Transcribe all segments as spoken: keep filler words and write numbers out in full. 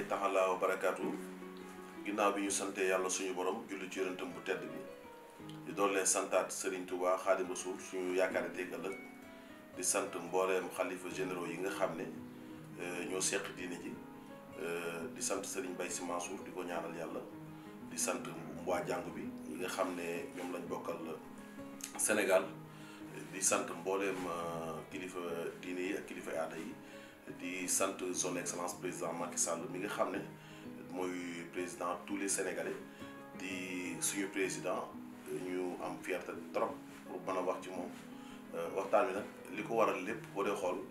taala wa barakaatu ginnaaw bi ñu sante yàlla suñu borom julli ci yonentam bu tedd bi di doon leen santaat Serigne Touba Xaadimu Rasuul suñu yaakaar tey ëllëg di sant mbooleem xalifa généraux yi nga xam ne ñoo seq diine ji di sant Serigne Baye Sy Mansour di ko ñaanal yàlla di sant waa jàngu bi yi nga xam ne ñoom lañ bokkal Sénégal di sant mbooleem kilifa diine yi ak kilifa aada yi di sant son excellence président Macky Sall mi nga xam ne mooy président tous les Sénégalais di suñu président ñu am fierté trop pour mën a wax ci moom waxtaan wi nag li ko waral lépp boo dee xool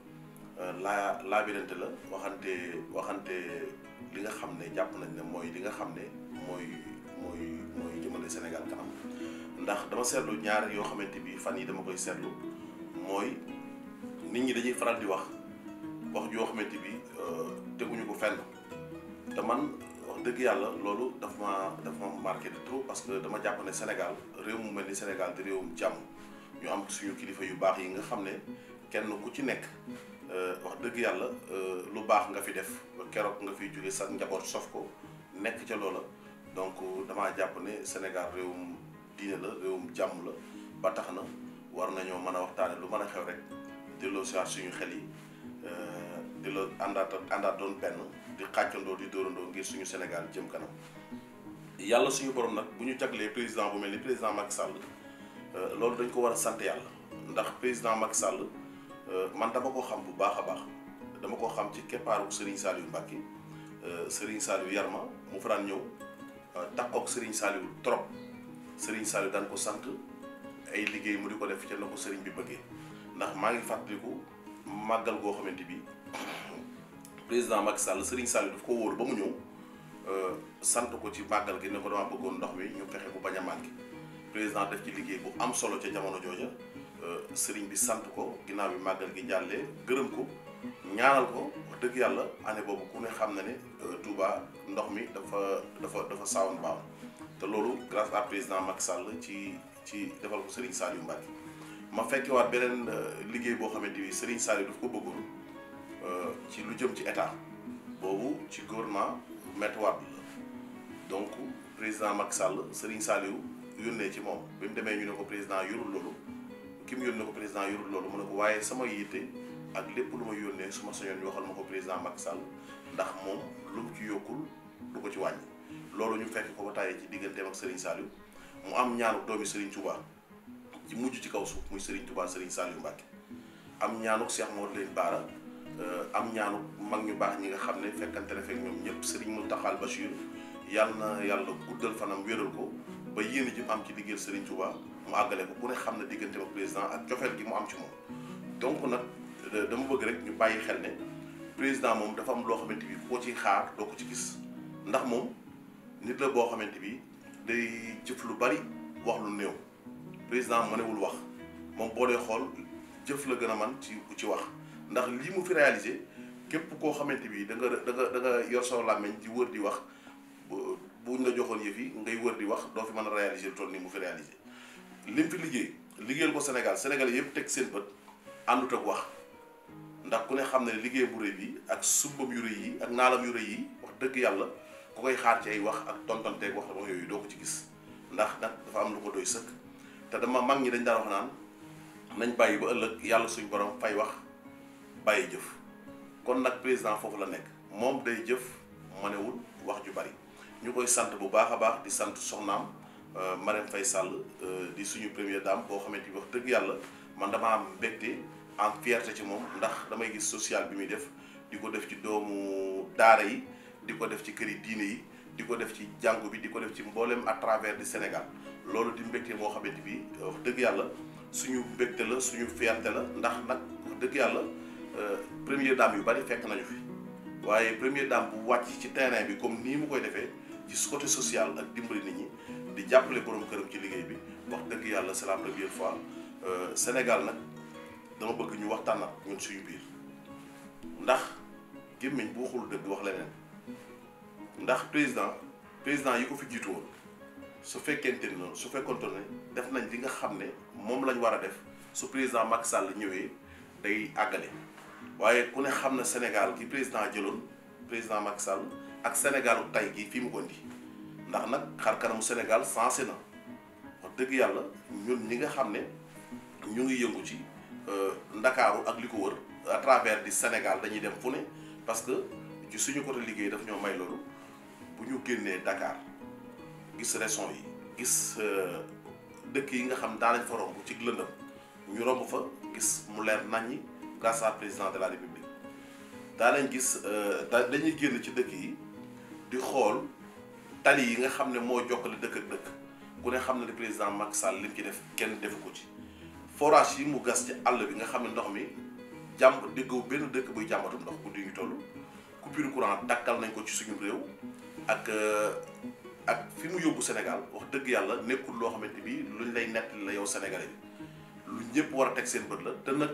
laa laabirante la waxante waxante li nga xam ne jàpp nañ ne mooy li nga xam ne mooy mooy mooy jëmale Sénégal kanam ndax dama seetlu ñaar yoo xamante bi fan yi dama koy seetlu mooy nit ñi dañuy faral di wax wax joo xamante bi teguñu ko fenn te man wax dëgg yàlla loolu daf ma daf ma marqué de trop parce que dama jàpp ne Sénégal réew mu mel ni Sénégal di réewum jàmm ñu am suñu kilifa yu baax yi nga xam ne kenn ku ci nekk wax dëgg yàlla lu baax nga fi def keroog nga fiy jóge sa njaboot sof ko nekk ca loola donc damaa jàpp ne Sénégal réewum diine la réewum jàmm la ba tax na war nañoo mën a waxtaane lu mën a xew rek delloo si suñu xel yi di la àndaat àndaat doon benn di xàccandoo di dóorandoo ngir suñu Sénégal jëm kanam yàlla suñu borom nag bu ñu jaglee président bu mel ni président Macky Sall loolu dañ ko war a sant yàlla ndax président Macky Sall man dama ko xam bu baax a baax dama ko xam ci keppaaru Serigne Saliou Mbacké Serigne Saliou Yarma mu fa daan ñëw takkook Serigne Saliou trop Serigne Saliou daan ko sant ay liggéey mu di ko def ca na ko Serigne bi bëggee ndax maa ngi fàttaliku màggal goo xamante bi président Macky Sall Serigne Saliou daf ko wóor ba mu ñëw sant ko ci màggal gi ne ko dama bëggoon ndox mi ñu fexe bu bañ a manqué président def ci liggéey bu am solo ca jamono jooja Serigne bi sant ko ginnaaw bi màggal gi jàllee gërëm ko ñaanal ko wax dëgg yàlla année boobu ku ne xam na ne Touba ndox mi dafa dafa dafa saawoon baaw te loolu grâce à président Macky Sall ci ci defal ko Serigne Saliou Mbacké ma fekkewaat beneen liggéey boo xamante ni Serigne Saliou daf ko bëggoon ci lu jëm ci état boobu ci gouvernement Maître Wade la donc président Macky Sall Serigne Saliou yónnee ci moom bi mu demee ñu ne ko président yorul loolu ki mu yónnee ko président yorul loolu mu ne ko waaye sama yitte ak lépp lu ma yónnee su ma sañoon waxal ma ko président Macky Sall ndax moom lu mu ci yokkul du ko ci wàññi loolu ñu fekk ko ba tàyyee ci digganteem ak Serigne Saliou mu am ñaanu doomi Serigne Touba ci mujj ci kaw suuf muy Serigne Touba Serigne Saliou Mbacké am ñaanuk Cheikh Mawar leen baara am ñaanuk mag ñu baax ñi nga xam ne fekkante ne fekk ñoom ñëpp Serigne Mountakha Bachir yàlla na yàlla guddal fanam wéral ko ba yéen ji am ci liggéeyal Serigne Touba mu àggale ko ku ne xam ne diggante ak président ak cofeel gi mu am ci moom donc nag dama bëgg rek ñu bàyyi xel ne président moom dafa am loo xamante bi koo ci xaar doo ko ci gis ndax moom nit la boo xamante bi day jëf lu bari wax lu néew président mënewul wax moom boo dee xool jëf la gën a man ci ci wax ndax lii mu fi réalisé képp koo xamante bi da nga da nga da nga yor soo làmmeñ di wër di wax buñ la joxoon yëf yi ngay wër di wax doo fi mën a réaliser lu toll nii mu fi réalisé li mu fi liggéey liggéeyal ko Sénégal Sénégal yëpp teg seen bët àndut ak wax ndax ku ne xam ne liggéey bu rëy bi ak sumbam yu rëy yi ak naalam yu rëy yi wax dëgg yàlla ku koy xaar ci ay wax ak tontonteeg wax wax yooyu doo ko ci gis ndax nag dafa am lu ko doy sëkk te dama mag ñi dañ daan wax naan nañ bàyyi ba ëllëg yàlla suñ borom fay wax bàyyi jëf kon nag président foofu la nekk moom day jëf mënewul wax ju bari ñu koy sant bu baax a baax di sant soxnaam Marème Faye Sall di suñu première dame boo xamante ni wax dëgg yàlla man dama am mbégte en fierté ci moom ndax damay gis social bi muy def di ko def ci doomu daara yi di ko def ci kër yi diine yi di ko def ci jàngu bi di ko def ci mboolem à travers du Sénégal loolu di mbégte moo xamante bi wax dëgg yàlla suñu mbégte la suñu fierté la ndax nag wax dëgg yàlla première dame yu bari fekk nañu fi waaye première dame bu wàcc ci terrain bi comme nii mu koy defee ci côté social ak dimbali nit ñi di jàppale borom këram ci liggéey bi wax dëgg yàlla c'est la première fois Sénégal nag dama bëgg ñu waxtaan ak ñun suñu biir ndax gémmiñ bu waxul dëgg wax leneen ndax président président yi ko fi jiitu woon su fekkente ni noonu su fekkonte ne def nañ li nga xam ne moom lañ war a def su président Macky Sall ñëwee day àggale waaye ku ne xam na Sénégal gi président jëloon président Macky Sall ak Sénégalu tay gi fii mu ko indi ndax nag xar kanamu Sénégal sensé na wax dëgg yàlla ñun ñi nga xam ne ñu ngi yëngu ci Ndakaaru ak li ko wër à travers du Sénégal dañuy dem fu ne parce que ci suñu côté liggéey daf ñoo may loolu bu ñu génnee Dakar gis régions yi gis dëkk yi nga xam daanañ fa romb ci lëndëm ñu romb fa gis mu leer naññi grâce à président de la République daanañ gis dañuy génn ci dëkk yi di xool tali yi nga xam ne moo jokkale dëkk ak dëkk ku ne xam ne le président Macky Sall lim ci def kenn defu ko ci forage yi mu gas ci àll bi nga xam ne ndox mi jàmb déggoo benn dëkk buy jàmbatu ndox guddi ñu toll coupure courant dakkal nañ ko ci suñu réew ak ak fi mu yóbbu Sénégal wax dëgg yàlla nekkul loo xamante bi luñ lay nettali la yow sénégalais bi lu ñëpp war a teg seen bët la te nag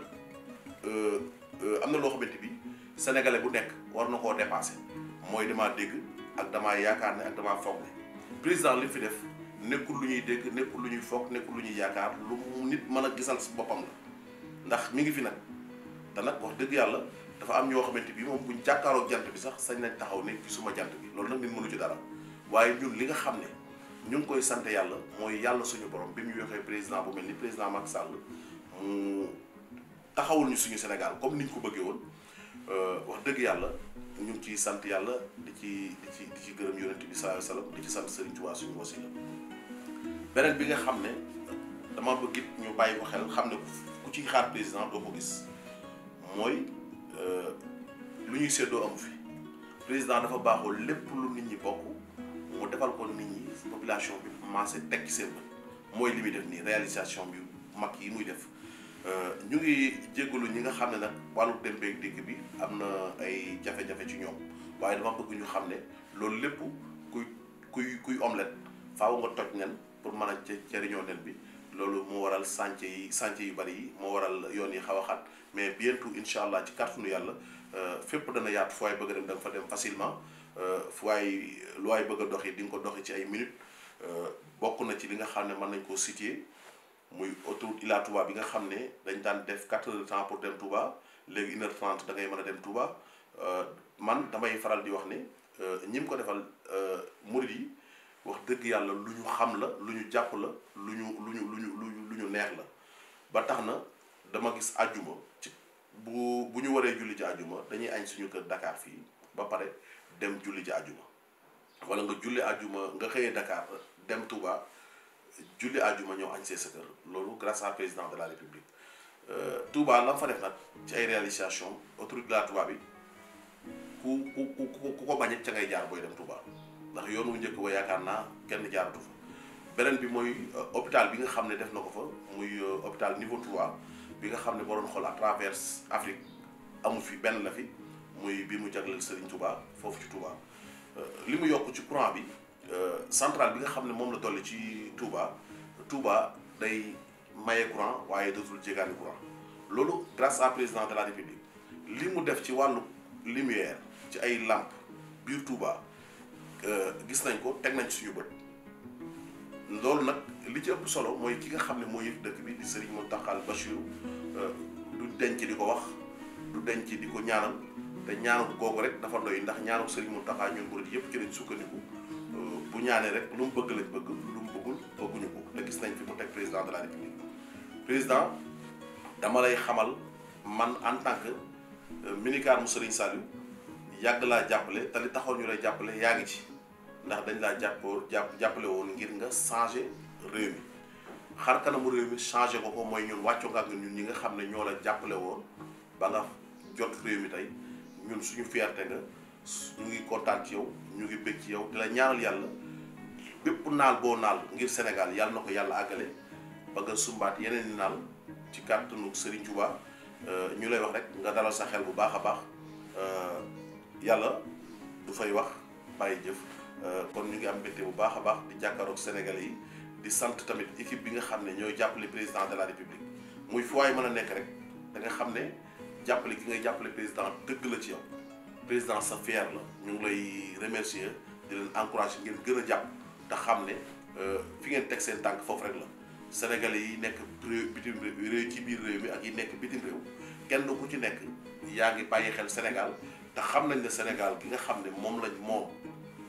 am na loo xamante bi sénégalais bu nekk war na koo dépassé mooy damaa dégg ak damaa yaakaar ne ak damaa foog ne président li fi def nekkul lu ñuy dégg nekkul lu ñuy foog nekkul lu ñuy yaakaar lu mu nit mën a gisal si boppam la ndax mi ngi fi nag te nag wax dëgg yàlla dafa am ñoo xamante bi moom buñ jàkkaaroo jant bi sax sañ nañ taxaw ne gisuma jant bi loolu nag nit mënu ci dara waaye ñun li nga xam ne ñu ngi koy sant yàlla mooy yàlla suñu borom bi mu yoxee président bu mel ni président Macky Sall mu taxawul ñu suñu Sénégal comme niñ ko bëggee woon wax dëgg yàlla ñu ngi ciy sant yàlla di ci di ci di ci gërëm yonent bi sallallahu alayhi wasallam di ci sant Serigne Touba suñu wasila beneen bi nga xam ne dama bëgg it ñu bàyyi ko xel xam ne ku ci xaar président doo ko gis mooy lu ñuy séddoo amu fi président dafa baaxoo lépp lu nit ñi bokk mu defal ko nit ñi population bi commencé teg ci seen bët mooy li muy def nii réalisation bi mag yi muy def ñu ngi jéggalu ñi nga xam ne nag wàllu dem beeg dikk bi am na ay jafe-jafe ci ñoom waaye dama bëgg ñu xam ne loolu lépp kuy kuy kuy omelette faaw nga toj nen pour mën a jëriñoo nen bi loolu moo waral chantier yi chantier yu bari yi moo waral yoon yi xaw a xat mais bientôt incha allah ci kàttanu yàlla fépp dana yaatu fu waay bëgg a dem da nga fa dem facilement fu waay lu waay bëgg a doxi di nga ko doxi ci ay minutes bokk na ci li nga xam ne mën nañ koo situer muy autoroute Ila Touba bi nga xam ne dañ daan def quatre heures de temps pour dem Touba léegi une heure trente da ngay mën a dem Touba man damay faral di wax ne ñi mu ko defal murid yi wax dëgg yàlla lu ñu xam la lu ñu jàpp la lu ñu lu ñu lu ñu lu ñu neex la ba tax na dama gis àjjuma ci bu bu ñu waree julli ci àjjuma dañuy añ suñu kër Dakar fii ba pare dem julli ci àjjuma wala nga julli àjjuma nga xëyee Dakar dem Touba julli àjjuma ñëw añ see sa kër loolu grâce à président de la République Touba la fa def nag ci ay réalisation autoroute la Touba bi ku ku ku ku ko bañet ca ngay jaar booy dem Touba ndax yoon wu njëkk wa yaakaar naa kenn jaaratu fa beneen bi mooy hôpital bi nga xam ne def na ko fa muy hôpital niveau trois bi nga xam ne boo doon xool à travers Afrique amul fi benn la fi muy bi mu jagleel Serigne Touba foofu ci Touba li mu yokk ci courant bi centrale bi nga xam ne moom la dolli ci Touba Touba day maye courant waaye dootul jégaani courant loolu grâce à président de la République li mu def ci wàllu lumière ci ay lampe biir Touba gis nañ ko teg nañ ci suñu bët loolu nag li ci ëpp solo mooy ki nga xam ne moo yëf dëkk bi di Serigne Mountakha Bassirou du denc di ko wax du denc di ko ñaanal te ñaanu googu rek dafa doy ndax ñaanu Serigne Mountakha ñun murid yëpp ci lañ sukkandiku bu ñaanee rek lu mu bëgg lañ bëgg lu mu bëggul bëgguñu ko te gis nañ fi mu teg président de la République président dama lay xamal man en tant que minicar mu Serigne Saliou yàgg laa jàppale te li taxoon ñu lay jàppale yaa ngi ci ndax dañ laa jàppoo jàpp jàppale woon ngir nga changé réew mi xar kanamu réew mi changé ko ko mooy ñun wàccoo nga ak ñun ñi nga xam ne ñoo la jàppale woon ba nga jot réew mi tey ñun suñu fierté nga ñu ngi kontaan ci yow ñu ngi bëgg ci yow di la ñaanal yàlla bépp naal boo naal ngir Sénégal yàlla na ko yàlla àggale ba nga sumbaat yeneen i naal ci kàttanu Serigne Touba ñu lay wax rek nga dalal sa xel bu baax a baax yàlla du fay wax bàyyi jëf kon ñu ngi am mbégte bu baax a baax di jàkkaaroog Sénégalais yi di sant tamit équipe bi nga xam ne ñooy jàppale président de la République muy fu waay mën a nekk rek da nga xam ne jàppale ki ngay jàppale président dëgg la ci yow président sa fier la ñu ngi lay remercier di leen encourager ngeen gën a jàpp te xam ne fi ngeen teg seen tànk foofu rek la Sénégalais yi nekk réew bitim réew ci biir réew mi ak yi nekk bitim réew kenn ku ci nekk yaa ngi bàyyi xel Sénégal te xam nañ ne Sénégal gi nga xam ne moom lañ moom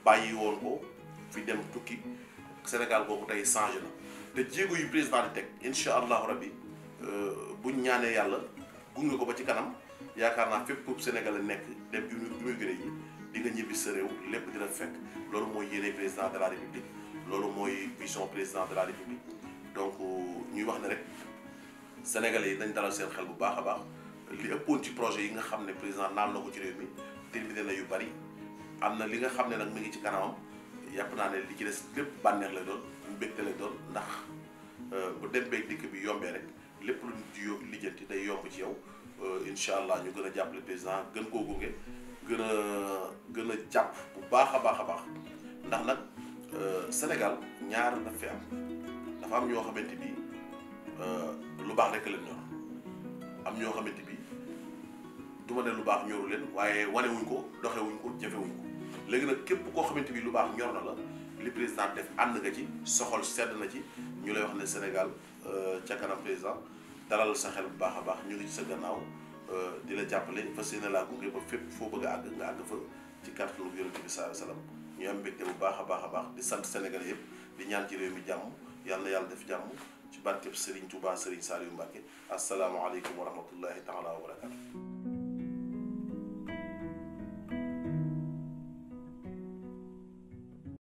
bàyyi woon ko fi dem tukki Sénégal boobu tey changé na te jéego yu président di teg incha allahu rabbi buñ ñaanee yàlla gunge ko ba ci kanam yaakaar naa fépp pour Sénégal nekk dem immigré yi di nga ñibbi sa réew lépp dina fekk loolu mooy yéene président de la république loolu mooy vision président de la république donc ñuy wax ne rek sénégalais yi dañ dalal seen xel bu baax a baax li ëppoon ci projet yi nga xam ne président naal na ko ci réew mi terminé na yu bari am na li nga xam ne nag mi ngi ci kanamam yàpp naa ne li ci des lépp bànneex lay doon mbégte lay doon ndax bu dem beeg dikk bi yombee rek lépp lu nit di lijjanti day yomb ci yow incha allah ñu gën a jàppale président gën koo gunge gën a gën a jàpp bu baax a baax a baax ndax nag Sénégal ñaar daf fi am dafa am ñoo xamante bi lu baax rek leen ñor am ñoo xamante bi du ma ne lu baax ñoru leen waaye wanewuñ ko doxewuñ ko jëfewuñ ko léegi nag képp koo xamante bi lu baax ñor na la li président def ànd nga ci soxol sedd na ci ñu lay wax ne Sénégal ca kanam président dalal sa xel bu baax a baax ñu ngi ci sa gannaaw di la jàppale fas yéene laa gunge ba fépp foo bëgg a àgg nga àgg fa ci kàttanu Yonent bi sallallahu alayhi wasallam ñu am mbégte bu baax a baax a baax di sant Sénégalais yëpp di ñaan ci réew mi jàmm yal na yàlla def jàmm ci barkeb Serigne Touba Serigne Saliou Mbacké asalaamaaleykum wa rahmatullahi taala wa barakatu